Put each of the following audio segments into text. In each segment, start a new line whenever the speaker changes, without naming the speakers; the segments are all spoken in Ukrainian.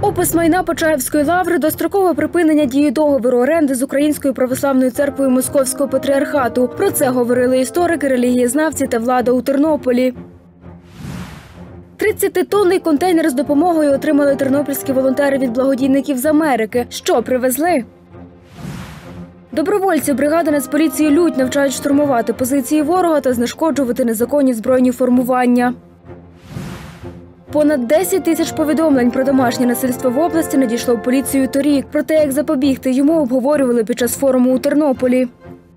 Опис майна Почаївської лаври, дострокове припинення дії договору оренди з Українською православною церквою Московського патріархату. Про це говорили історики, релігієзнавці та влада у Тернополі. 30-тонний контейнер з допомогою отримали тернопільські волонтери від благодійників з Америки. Що привезли? Добровольці бригади Нацполіції «Лють» навчають штурмувати позиції ворога та знешкоджувати незаконні збройні формування. Понад 10 тисяч повідомлень про домашнє насильство в області надійшло в поліцію торік. Про те, як запобігти йому, обговорювали під час форуму у Тернополі.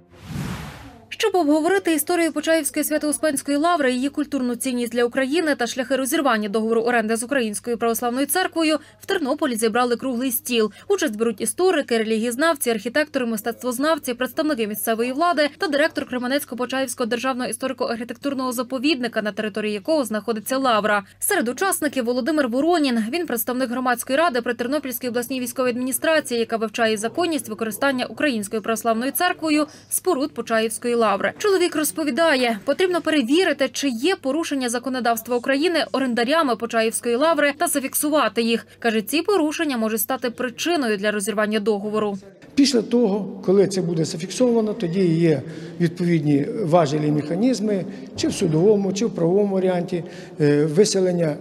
Щоб обговорити історію Почаївської Свято-Успенської лаври, її культурну цінність для України та шляхи розірвання договору оренди з Українською православною церквою, в Тернополі зібрали круглий стіл. Участь беруть історики, релігієзнавці, архітектори, мистецтвознавці, представники місцевої влади та директор Кременецько-Почаївського державного історико-архітектурного заповідника, на території якого знаходиться лавра. Серед учасників Володимир Воронін. Він представник громадської ради при Тернопільській обласній військовій адміністрації, яка вивчає законність використання Українською православною церквою споруд Почаївської лаври. Чоловік розповідає, потрібно перевірити, чи є порушення законодавства України орендарями Почаївської лаври та зафіксувати їх. Каже, ці порушення можуть стати причиною для розірвання договору.
Після того, коли це буде зафіксовано, тоді є відповідні важелі механізми, чи в судовому, чи в правовому варіанті, виселення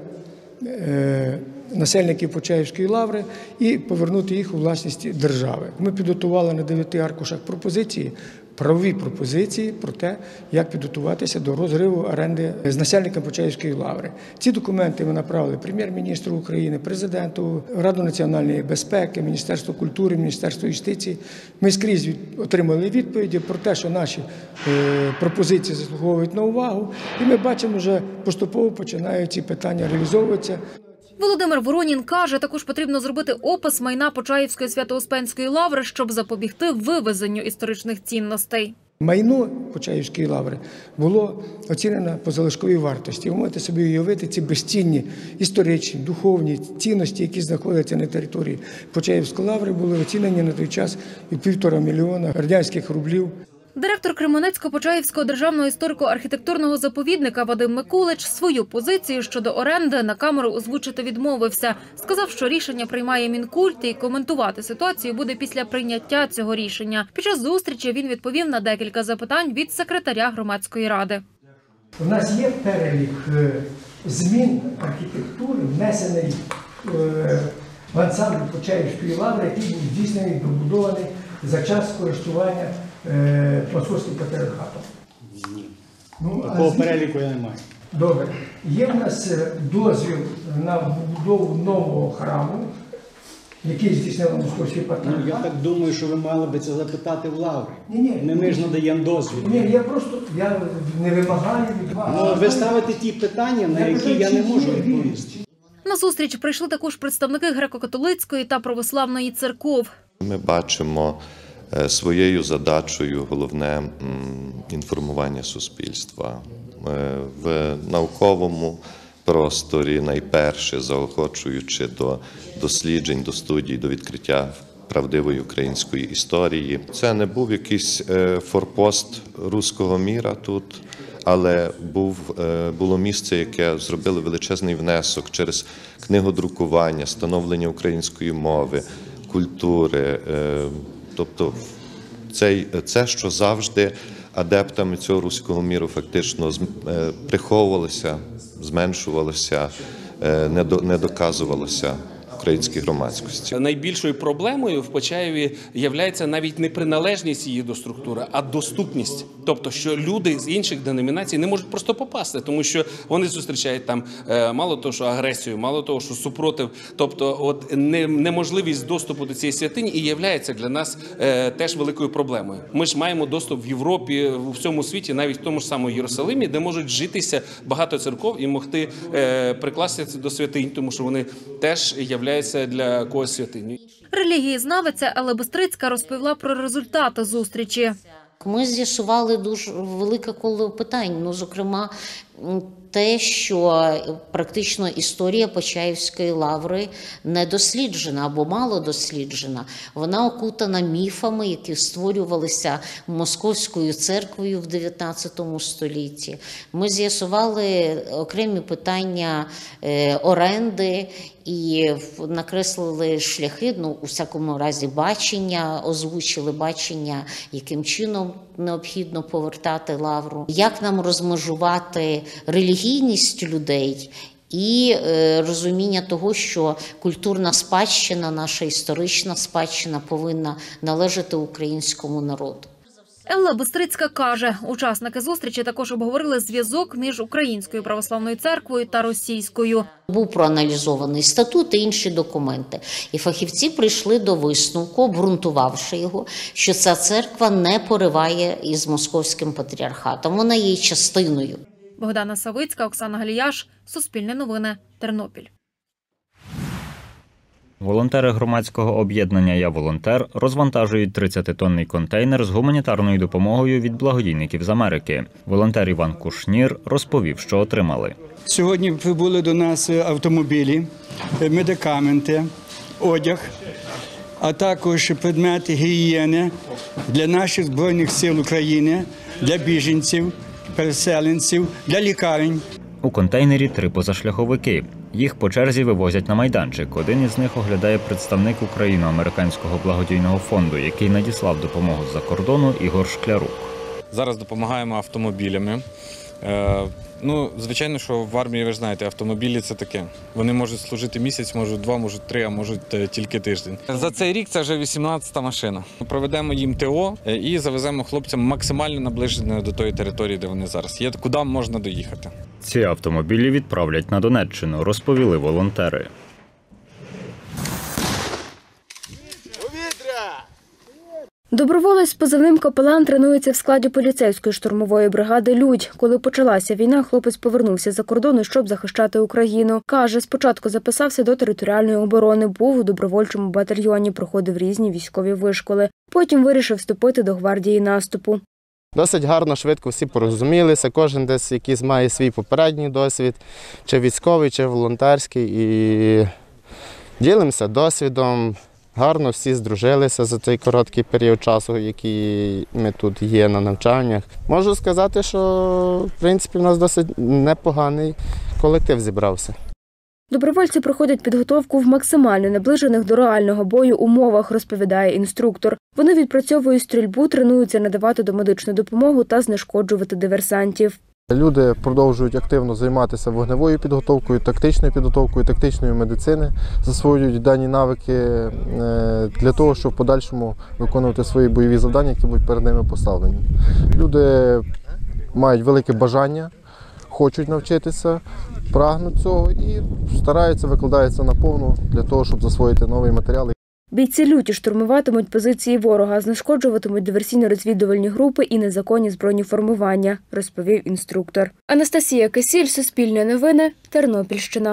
насельників Почаївської лаври і повернути їх у власність держави. Ми підготували на 9 аркушах пропозиції, правові пропозиції про те, як підготуватися до розриву оренди з насельниками Почаївської лаври. Ці документи ми направили Прем'єр-міністру України, Президенту, Раду національної безпеки, Міністерству культури, Міністерству юстиції. Ми скрізь отримали відповіді про те, що наші пропозиції заслуговують на увагу, і ми бачимо, вже поступово починають ці питання реалізовуватися.
Володимир Воронін каже, також потрібно зробити опис майна Почаївської Свято-Успенської лаври, щоб запобігти вивезенню історичних цінностей.
Майно Почаївської лаври було оцінено по залишковій вартості. Ви можете собі уявити ці безцінні історичні, духовні цінності, які знаходяться на території Почаївської лаври, були оцінені на той час у 1,5 мільйона радянських рублів.
Директор Кременецько-Почаївського державного історико-архітектурного заповідника Вадим Микулич свою позицію щодо оренди на камеру озвучити відмовився. Сказав, що рішення приймає Мінкульт і коментувати ситуацію буде після прийняття цього рішення. Під час зустрічі він відповів на декілька запитань від секретаря громадської ради.
У нас є перелік змін архітектури, внесений в ансамбль Почаївської лаври, який був здійснений, добудований за час користування Московським патріархатом.
Ні. Такого переліку я не маю.
Добре. Є в нас дозвіл на будову нового храму, який здійснив Московський патріархат.
Я так думаю, що ви мали би це запитати в лаври.
Ні.
Ми ж надаємо дозвіл.
Ні, я не вимагаю від вас.
Ви ставите ті питання, на які я не можу відповісти.
На зустріч прийшли також представники греко-католицької та православної церков.
Ми бачимо своєю задачею головне інформування суспільства. В науковому просторі найперше заохочуючи до досліджень, до студій, до відкриття правдивої української історії. Це не був якийсь форпост руського міра тут, але було місце, яке зробило величезний внесок через книгодрукування, становлення української мови, культури. Тобто це, що завжди адептами цього руського міру фактично приховувалося, зменшувалося, не доказувалося українській громадськості.
Найбільшою проблемою в Почаєві є навіть не приналежність її до структури, а доступність. Тобто, що люди з інших деномінацій не можуть просто попасти, тому що вони зустрічають там мало того, що агресію, мало того, що супротив. Тобто, неможливість доступу до цієї святині і є для нас теж великою проблемою. Ми ж маємо доступ в Європі, у всьому світі, навіть в тому ж самому Єрусалимі, де можуть житися багато церков і могти прикластися до святинь, тому що вони теж являються для когось святиню.
Релігієзнавиця Елла Бистрицька розповіла про результати зустрічі.
Ми з'ясували дуже велике коло питань, зокрема, те, що практично історія Почаївської лаври не досліджена або мало досліджена. Вона окутана міфами, які створювалися Московською церквою в 19 столітті. Ми з'ясували окремі питання оренди і накреслили шляхи, у всякому разі бачення, озвучили бачення, яким чином необхідно повертати лавру, як нам розмежувати релігійність людей і розуміння того, що культурна спадщина, наша історична спадщина повинна належати українському народу.
Елла Бистрицька каже, учасники зустрічі також обговорили зв'язок між Українською православною церквою та російською.
Був проаналізований статут і інші документи. І фахівці прийшли до висновку, обґрунтувавши його, що ця церква не пориває із московським патріархатом. Вона є частиною.
Богдана Савицька, Оксана Галіяш, Суспільне новини, Тернопіль.
Волонтери громадського об'єднання «Я волонтер» розвантажують 30-тонний контейнер з гуманітарною допомогою від благодійників з Америки. Волонтер Іван Кушнір розповів, що отримали.
Сьогодні прибули до нас автомобілі, медикаменти, одяг, а також предмети гігієни для наших Збройних сил України, для біженців, переселенців, для лікарень.
У контейнері 3 позашляховики. Їх по черзі вивозять на майданчик. Один із них оглядає представник Україно-американського благодійного фонду, який надіслав допомогу з-за кордону, Ігор Шклярук.
Зараз допомагаємо автомобілями. Звичайно, що в армії, ви ж знаєте, автомобілі – це таке. Вони можуть служити місяць, можуть 2, можуть 3, а можуть тільки тиждень. За цей рік це вже 18-та машина. Проведемо їм ТО і завеземо хлопцям максимально наближено до тої території, де вони зараз є, куди можна доїхати.
Ці автомобілі відправлять на Донеччину, розповіли волонтери.
Доброволець з позивним «Капелан» тренується в складі поліцейської штурмової бригади «Людь». Коли почалася війна, хлопець повернувся за кордону, щоб захищати Україну. Каже, спочатку записався до територіальної оборони, був у добровольчому батальйоні, проходив різні військові вишколи. Потім вирішив вступити до гвардії наступу.
Досить гарно, швидко всі порозумілися, кожен десь якийсь має свій попередній досвід, чи військовий, чи волонтерський, і ділимося досвідом. Гарно всі здружилися за цей короткий період часу, який ми тут є на навчаннях. Можу сказати, що в принципі в нас досить непоганий колектив зібрався.
Добровольці проходять підготовку в максимально наближених до реального бою умовах, розповідає інструктор. Вони відпрацьовують стрільбу, тренуються надавати домедичну допомогу та знешкоджувати диверсантів.
Люди продовжують активно займатися вогневою підготовкою, тактичною медицини, засвоюють дані навики для того, щоб в подальшому виконувати свої бойові завдання, які будуть перед ними поставлені. Люди мають велике бажання, хочуть навчитися, прагнуть цього і стараються, викладаються наповну для того, щоб засвоїти нові матеріали.
Бійці люті штурмуватимуть позиції ворога, знешкоджуватимуть диверсійно-розвідувальні групи і незаконні збройні формування, розповів інструктор. Анастасія Кисіль, Суспільне новини, Тернопільщина.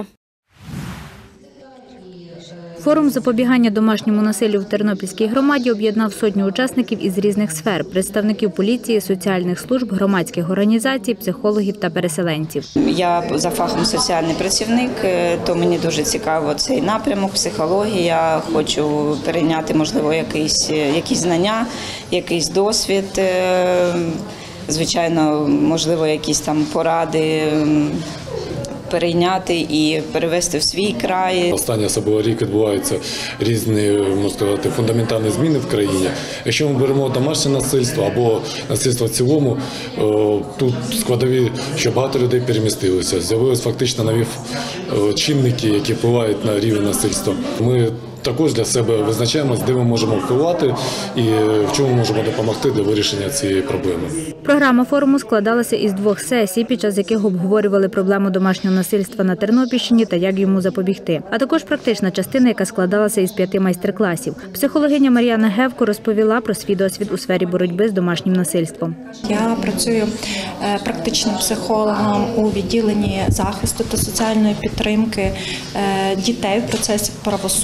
Форум запобігання домашньому насиллю в Тернопільській громаді об'єднав сотню учасників із різних сфер – представників поліції, соціальних служб, громадських організацій, психологів та переселенців.
Я за фахом соціальний працівник, то мені дуже цікаво цей напрямок, психологія. Хочу перейняти, можливо, якісь знання, якийсь досвід. Звичайно, можливо, якісь там поради перейняти і перевести в свій край.
Останній особливо рік відбуваються різні, можна сказати, фундаментальні зміни в країні. Якщо ми беремо домашнє насильство або насильство в цілому, тут складові, що багато людей перемістилися. З'явилися фактично нові чинники, які впливають на рівень насильства. Ми також для себе визначаємось, де ми можемо впливати і в чому можемо допомогти для вирішення цієї проблеми.
Програма форуму складалася із 2 сесій, під час яких обговорювали проблему домашнього насильства на Тернопільщині та як йому запобігти. А також практична частина, яка складалася із 5 майстер-класів. Психологиня Мар'яна Гевко розповіла про свій досвід у сфері боротьби з домашнім насильством.
Я працюю практичним психологом у відділенні захисту та соціальної підтримки дітей в процесі правосуддя.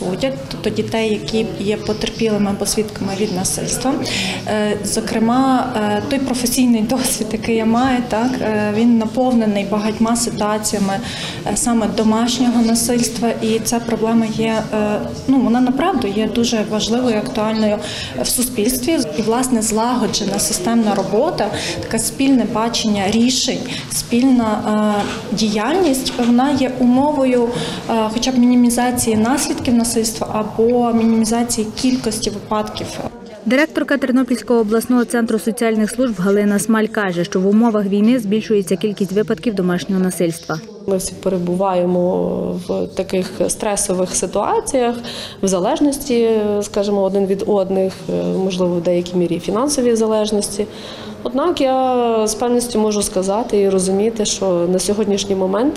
тобто дітей, які є потерпілими або свідками від насильства. Зокрема, той професійний досвід, який я маю, так, він наповнений багатьма ситуаціями саме домашнього насильства, і ця проблема є, вона направду є дуже важливою і актуальною в суспільстві. І, власне, злагоджена системна робота, таке спільне бачення рішень, спільна діяльність, вона є умовою хоча б мінімізації наслідків насильства або мінімізації кількості випадків.
Директорка Тернопільського обласного центру соціальних служб Галина Смаль каже, що в умовах війни збільшується кількість випадків домашнього насильства.
Ми всі перебуваємо в таких стресових ситуаціях, в залежності, скажімо, один від одних, можливо, в деякій мірі фінансовій залежності. Однак я з певністю можу сказати і розуміти, що на сьогоднішній момент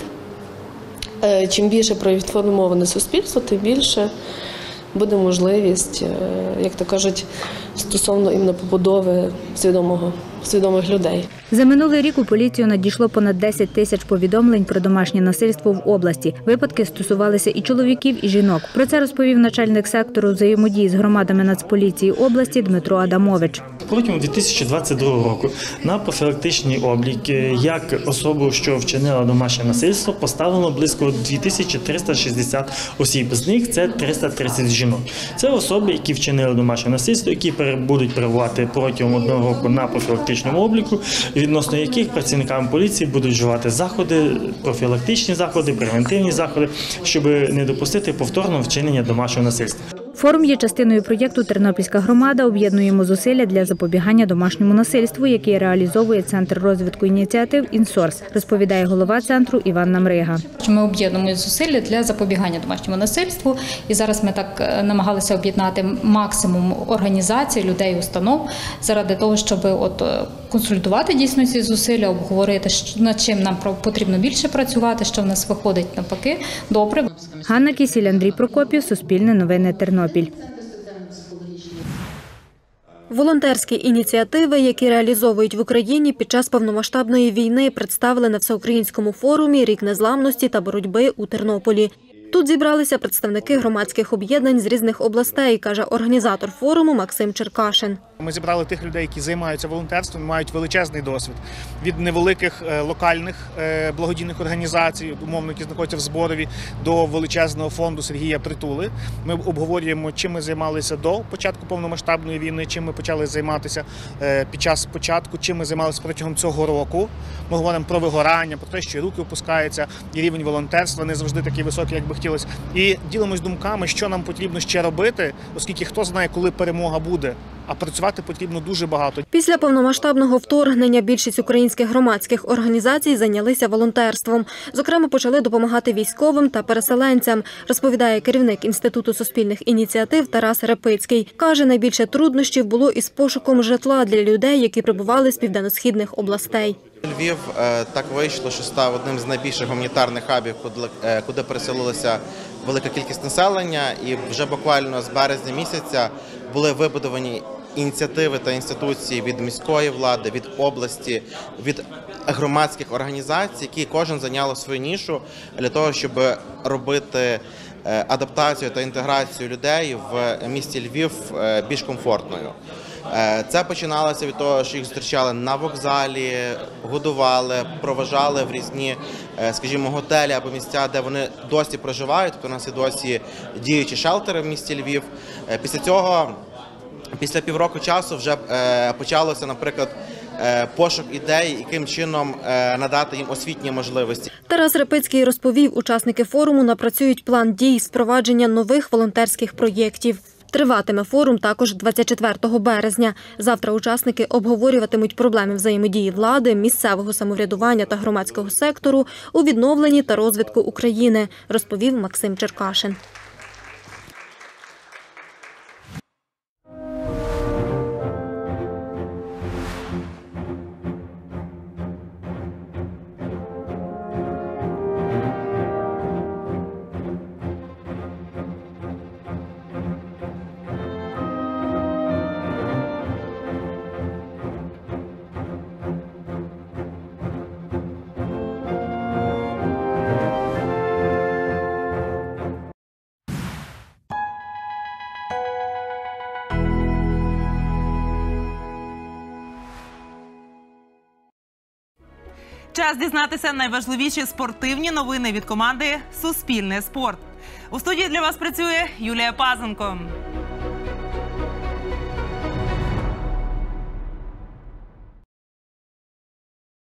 чим більше проінформоване суспільство, тим більше буде можливість, як то кажуть, стосовно іменно побудови свідомих людей.
За минулий рік у поліцію надійшло понад 10 тисяч повідомлень про домашнє насильство в області. Випадки стосувалися і чоловіків, і жінок. Про це розповів начальник сектору взаємодії з громадами Нацполіції області Дмитро Адамович.
Протягом 2022 року на профілактичний облік як особу, що вчинила домашнє насильство, поставлено близько 2360 осіб. З них це 330 жінок. Це особи, які вчинили домашнє насильство, які будуть перебувати протягом 1 року на профілактичному обліку, відносно яких працівникам поліції будуть вживати заходи, профілактичні заходи, превентивні заходи, щоб не допустити повторного вчинення домашнього насильства.
Форум є частиною проєкту «Тернопільська громада. Об'єднуємо зусилля для запобігання домашньому насильству», який реалізовує Центр розвитку ініціатив «Інсорс», розповідає голова центру Іван Намрига.
Ми об'єднуємо зусилля для запобігання домашньому насильству, і зараз ми так намагалися об'єднати максимум організацій, людей, установ, заради того, щоб консультувати дійсно ці зусилля, обговорити, над чим нам потрібно більше працювати, що в нас виходить навпаки добре.
Ганна Кісіль, Андрій Прокопів, Суспільне новини, Тернопіль.
Волонтерські ініціативи, які реалізовують в Україні під час повномасштабної війни, представили на всеукраїнському форумі «Рік незламності та боротьби» у Тернополі. Тут зібралися представники громадських об'єднань з різних областей, каже організатор форуму Максим Черкашин.
Ми зібрали тих людей, які займаються волонтерством, мають величезний досвід. Від невеликих локальних благодійних організацій, умовно, які знаходяться в Зборові, до величезного фонду Сергія Притули. Ми обговорюємо, чим ми займалися до початку повномасштабної війни, чим ми почали займатися під час початку, чим ми займалися протягом цього року. Ми говоримо про вигорання, про те, що руки опускаються, і рівень волонтерства не завжди такий високий, як би хотілося. І ділимось думками, що нам потрібно ще робити, оскільки хто знає, коли перемога буде. А працювати потрібно дуже багато.
Після повномасштабного вторгнення більшість українських громадських організацій зайнялися волонтерством. Зокрема, почали допомагати військовим та переселенцям, розповідає керівник Інституту суспільних ініціатив Тарас Репицький. Каже, найбільше труднощів було із пошуком житла для людей, які прибували з південно-східних областей.
Львів так вийшло, що став одним з найбільших гуманітарних хабів, куди переселилася велика кількість населення, і вже буквально з березня місяця були вибудовані ініціативи та інституції від міської влади, від області, від громадських організацій, які кожен зайняли свою нішу для того, щоб робити адаптацію та інтеграцію людей в місті Львів більш комфортною. Це починалося від того, що їх зустрічали на вокзалі, годували, проважали в різні, скажімо, готелі або місця, де вони досі проживають. Тобто у нас є досі діючі шелтери в місті Львів. Після цього, після півроку часу вже почалося, наприклад, пошук ідей, яким чином надати їм освітні можливості.
Тарас Репицький розповів, учасники форуму напрацюють план дій з впровадження нових волонтерських проєктів. Триватиме форум також 24 березня. Завтра учасники обговорюватимуть проблеми взаємодії влади, місцевого самоврядування та громадського сектору у відновленні та розвитку України, розповів Максим Черкашин.
Час дізнатися найважливіші спортивні новини від команди «Суспільне спорт». У студії для вас працює Юлія Пазенко.